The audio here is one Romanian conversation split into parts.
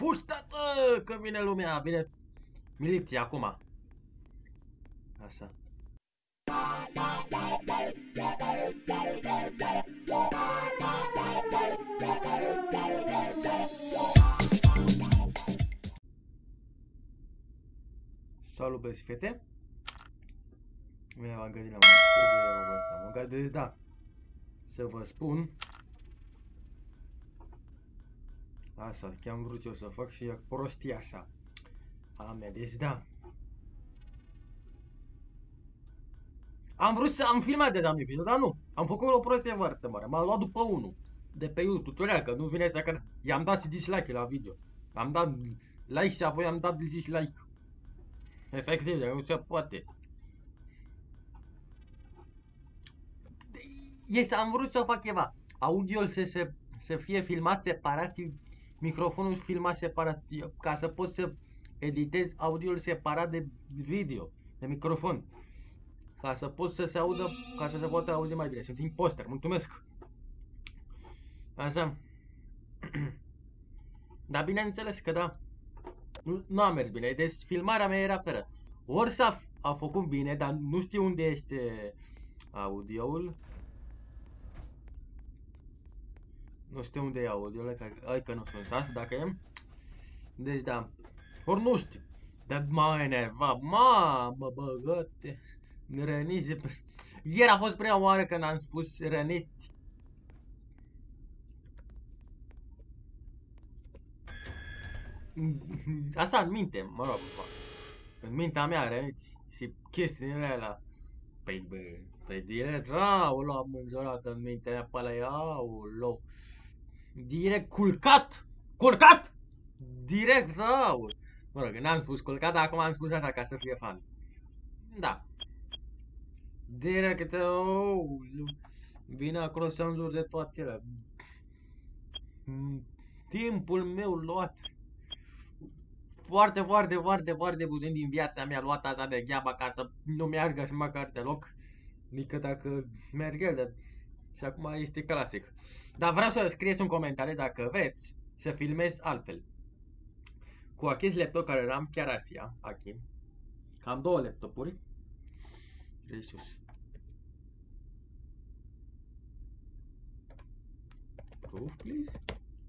Fugi, tată, că vine lumea, vine miliția acum. Așa. Salut, băieți și fete. Bine v-am găsit la mai multe, da. Să vă spun. Așa, chiar am vrut eu să fac și prostia așa. Deci da. Am vrut să am filmat deja un episod, dar nu. Am făcut o prostie foarte mare. M-am luat după unul. De pe YouTube, tutorial, că nu vine să că i-am dat și dislike la video. Am dat like și apoi am dat dislike. Efectiv, nu se poate. Am vrut să fac ceva. Audio să fie filmat separat și microfonul filmat separat. Ca să pot să editez audio separat de video, de microfon. Ca să pot să se audă, ca să se poată auzi mai bine. Sunt imposter, mulțumesc. Așa. Dar bineînțeles că da. Nu a mers bine. Deci filmarea mea era feră. Ori a făcut bine, dar nu știu unde este audioul. Nu știu unde e audioul, că nu sunt sas, dacă e. Deci da. Ori nu știu. Dar m-a enervat. Mamă, băgăte. Răniți. Ieri a fost prima oară când am spus răniți. Asta în minte, mă rog. În mintea mea răniți. Și chestiile alea. Păi direct rău l-am înzorat în mintea mea pe alea. Aulou. Direct culcat. Culcat! Direct rău. Mă rog, n-am spus culcat, dar acum am spus asta ca să fie fan. Da. Direct, vine acolo să înjur de toate ele. Timpul meu luat. Foarte puțin din viața mea luat așa de gheaba ca să nu meargă și măcar deloc. Nici dacă merg el, și acum este clasic. Dar vreau să scrieți un comentariu dacă vreți să filmez altfel. Cu acest laptop care am chiar asia, aici. Am două laptopuri. Jesus. Proof, please.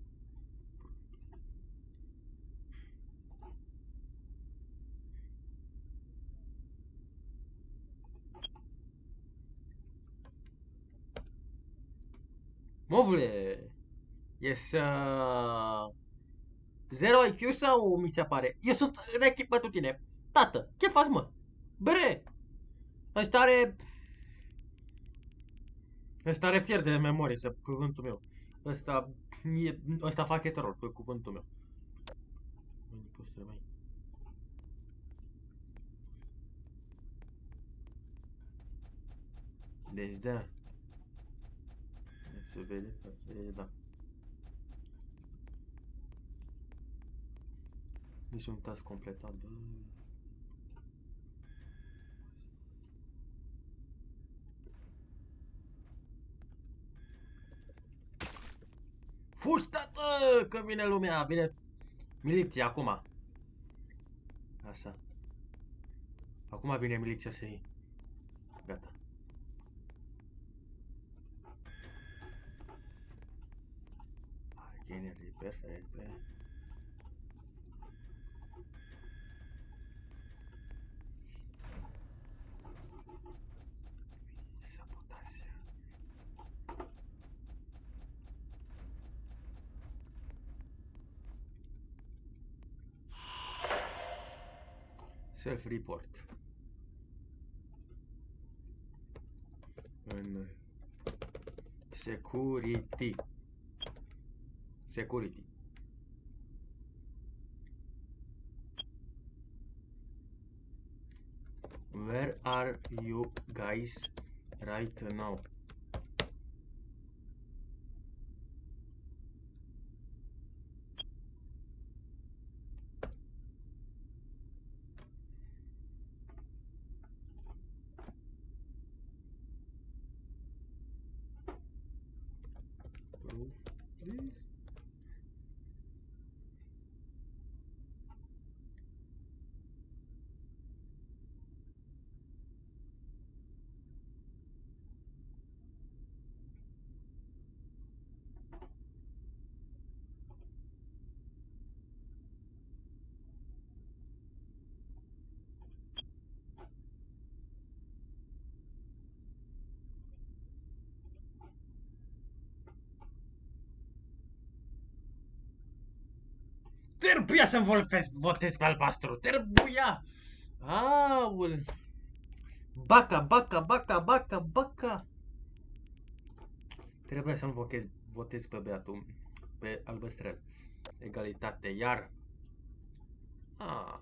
Movule, yes, 0 IQ sau mi se pare? Eu sunt în echipă cu tine. Tată, ce faci, mă? Bre! Ăsta are pierde de memorie, să cuvântul meu. Ăsta fac error, pe cuvântul meu. Deci da. Se vede, da. Nici un task completat, bă. Fugi, tată, că vine lumea, vine miliția acum. Așa. Acum vine miliția să iei. Gata. Energie, perfect. Sabotație. Self-report. În security. Security. Where are you guys right now? Please. Trebuia să-mi votez pe albastru. Trebuia. Aul. Baca, baca, baca, baca, baca. Trebuia să-mi votez pe beatul, pe albăstrel. Egalitate, iar. Ah.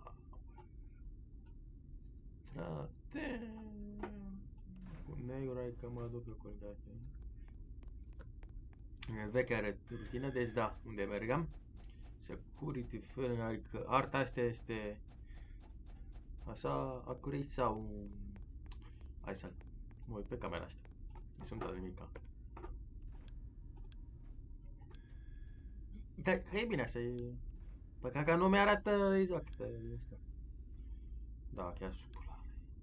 Frate. Cu negru ai că mă duc eu colgate. Veche are rutină, deci da, unde mergem? Security, adică arta asta este așa accurate sau... Hai să mă uit pe camera asta. Nu sunt dat nimica. Dar că e bine așa, e... Păcat că nu mi-arată exact asta. Da, chiar supula.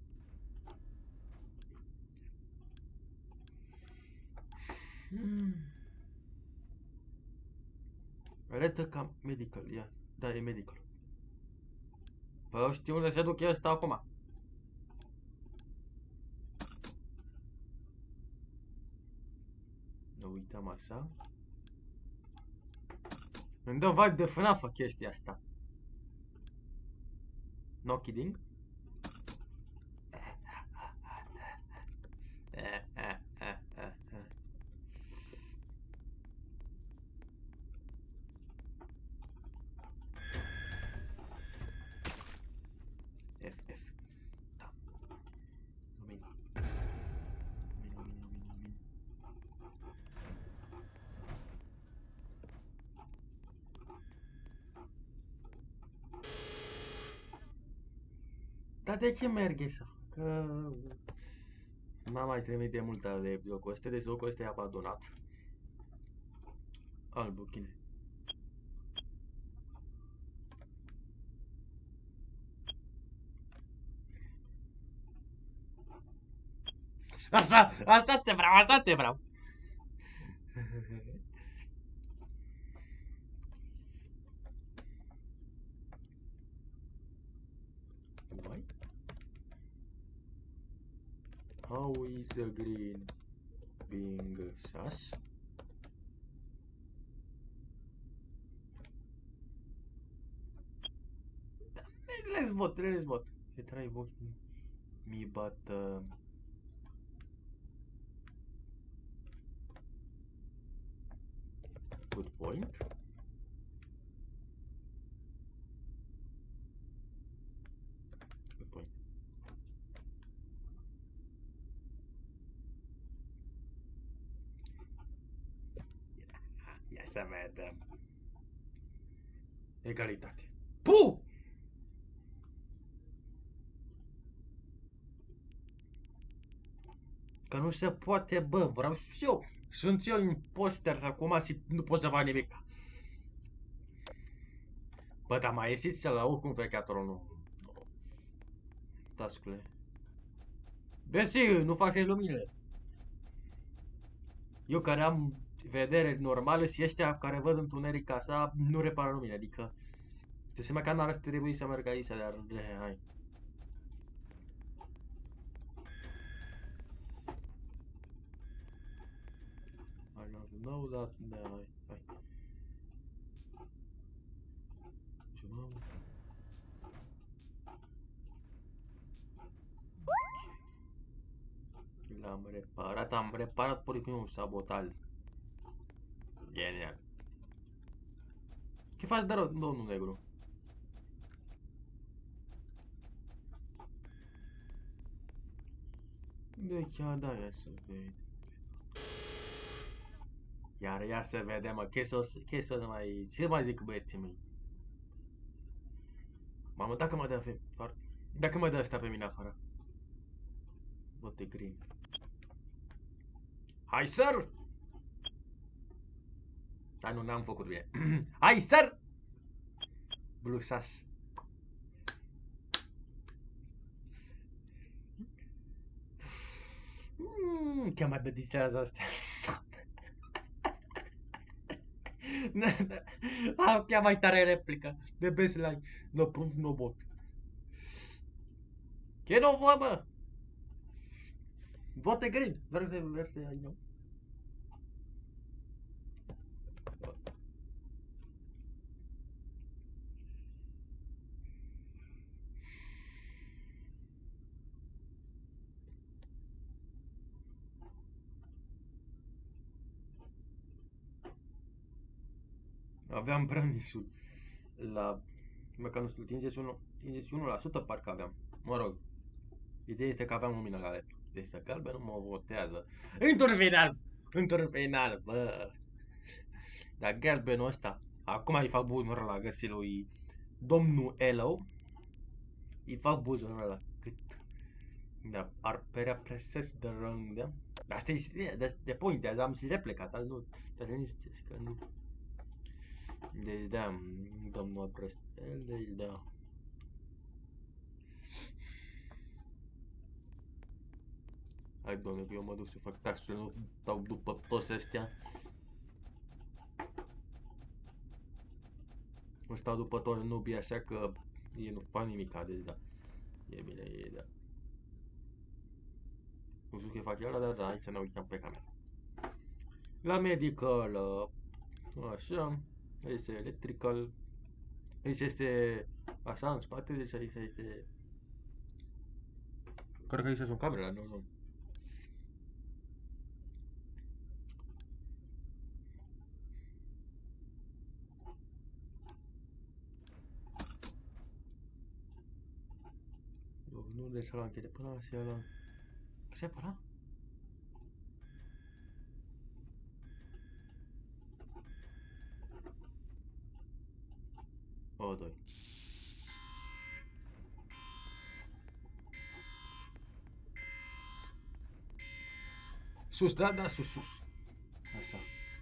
Arată ca medical, ia. Da, e medical. Păi știu unde se duce ăsta acum. Ne uităm așa. Îmi dă vibe de FNAF chestia asta. No kidding. F. Da. Lumin. Dar de ce merge să facă? N-am mai trimis de mult de jocul ăsta, deci jocul ăsta e abandonat. Albuchine. Asta te vreau, asta te vreau. Why? How is the green being sus? Let's vote. He try voting me, but good point. Good point. Ia să vedem. Egalitate. Puh! Că nu se poate, bă, vreau și eu. Sunt eu imposter acum și nu pot să fac nimic. Bă, dar mai ieșiți să la oricum fecatorul nu. Tascule. Vezi, nu fac luminile. Eu care am vedere normală și ăștia care văd întuneric așa nu repară lumine, adică trebuie să mă că n-ar trebui să merg aici, dar hai. I don't know that, hai. Ce mamă? Am reparat pur și simplu un sabotaj. Genial. Ce faci, domnul negru? Deci, da, ia să vedem. Iar ia să vedem, mă, ce mai zic băieții mei? Mamă, dacă mă dă dacă mă dă asta pe mine afară. Vote green. Hai, sir! Dar nu, n-am făcut bine. Hai, sir! Blue sas. Chiar mai bădițează astea. Chiar mai tare replică. De best line. No proof, no bot. Ce nu vă, bă? Vote green. Verde, ai nu. Aveam branisul la, măcar nu știu, 51% parcă aveam. Mă rog, ideea este că aveam lumina la laptop. Deci să galbenul mă votează. Într-un final, bă. Dar galbenul ăsta, acum îi fac buzunul ăla găsit lui domnul Elo. Îi fac buzunul ăla cât da, ar părea presesc de rând, da? Asta e de point, azi am și replicat, azi nu, te liniștești că nu. Deci da, domnul Prestel, deci da. Hai, doamne, că eu mă duc să fac taxul, nu dau după toți ăștia. Nu stau după toți nubii așa că ei nu fac nimica, deci da. E bine, e da. Nu știu ce fac el, dar da, hai să ne uităm pe cameră. La medical, așa, este electrical, aici este așa în spate, deci aici este... Cred că aici sunt camerele, nu, nu. Nu, deci ăla închide până la și ăla... Ce-e pe ăla? O, doi. Sus, da, da, sus, sus. Așa.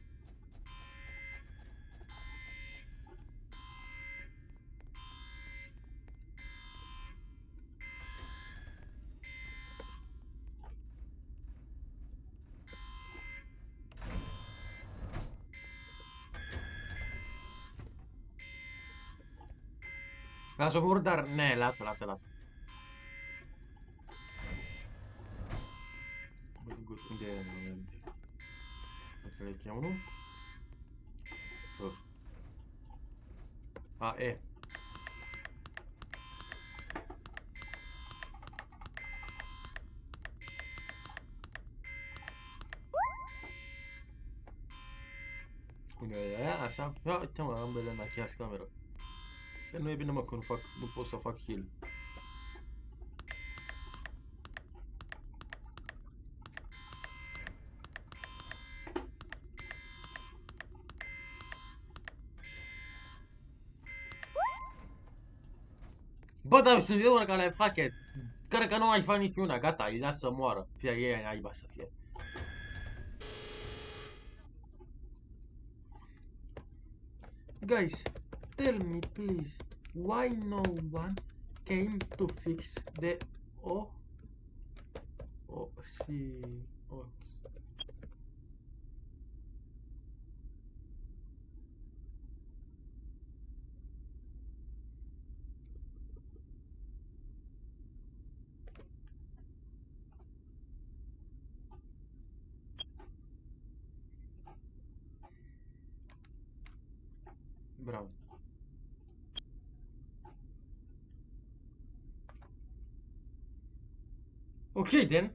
Lasă murdar, ne, lasă, lasă, lasă. Unde e? Selecția 1. A, E. Unde e aia? Așa? Ia uite-mă, ambele în aceeași cameră. Că nu e bine, mă, că nu pot să fac heal. Bă, dar sunt eu care le fac. Cred că nu mai fac niciuna, gata, îi las să moară. Fie ei naiba să fie. Guys, tell me please, why no one came to fix the sí, bravo. Ok, then.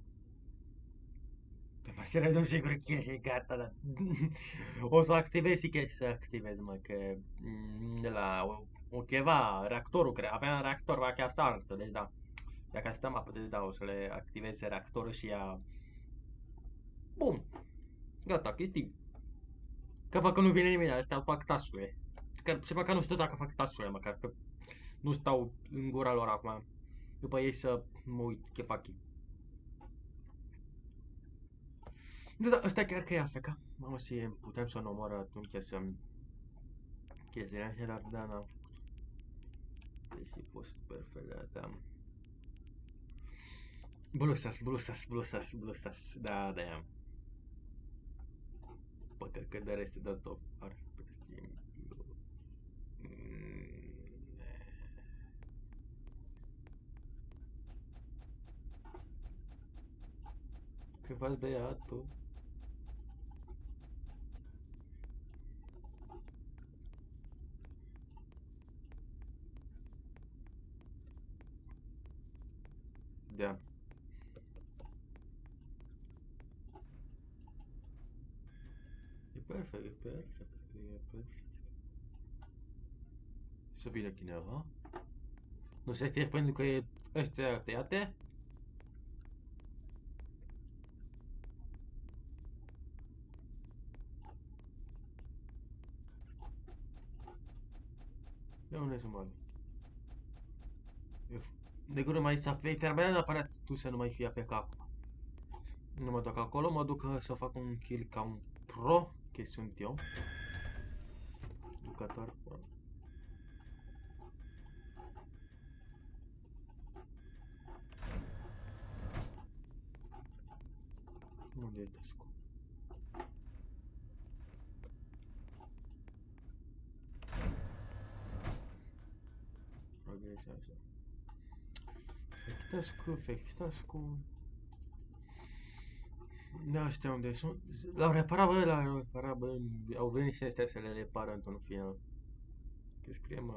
Pe maschera nu sigur că e gata, dar... O să activez și că să activez, mă, că... De la... O cheva, reactorul, cred. Aveam reactor, va chiar start, deci da. Dacă stăm apă, deci da, o să le activez reactorul și ia... Bun. Gata, chestii. Că fac că nu vine nimeni, astea fac task-urile. Că se fac că nu știu dacă fac task-urile, măcar că nu stau în gura lor acum. După ei să mă uit ce fac ei. Da, ăsta chiar că e afeca. Mamă, și putem să-l omoară atunci să-mi... Chestiile astea, dar da, n-am făcut. Deși fost perfect, da. Blusas, da, da. Păcă că de rest de tot ar prestim. Că faci băiatul? Da. E perfect, e perfect, e perfect. Să vină cineva. Nu se știe pentru că e ăstea tăiate. De unde sunt bani? De curând mai s-a făcut, trebuia neapărat tu să nu mai fii AFK acum. Nu mă duc acolo, mă duc să fac un kill ca un pro, că sunt eu. Jucător pro. Unde e tascul? Progresează. Fake tascul. Da, ăștia unde sunt? L-au reparat, bă, l-au reparat, bă. Au venit și ăstea să le repară într-un final. Că scrie, mă...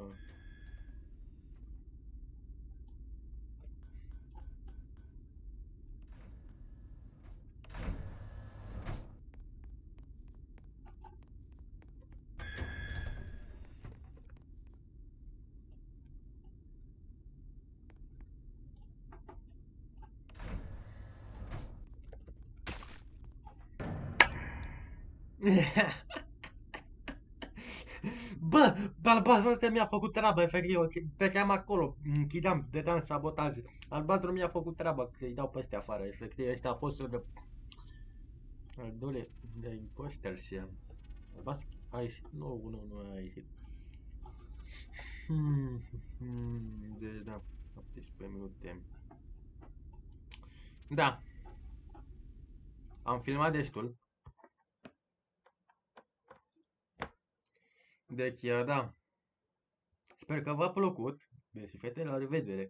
Bă, albastrul mi-a făcut treaba, efectiv, pleceam acolo, închideam, dădeam sabotaje. Albastrul mi-a făcut treaba, că îi dau pe ăstea afară, efectiv, ăsta a fost de... Al doilea, de imposter și... Albastru a ieșit, nu a ieșit. Deci da, 17 minute. Da. Am filmat destul. Deci, da. Sper că v-a plăcut. Bine și fete, la revedere.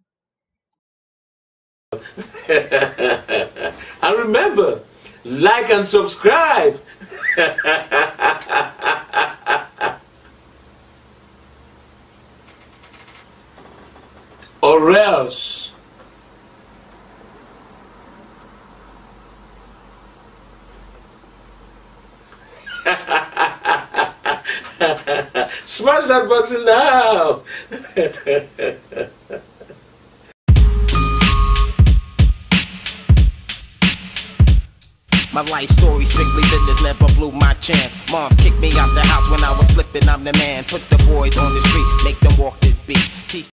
And remember, like and subscribe. Or else. Smash that button now. My life story, strictly business, never blew my chance. Mom kicked me out the house when I was flipping, I'm the man. Put the boys on the street, make them walk this beat.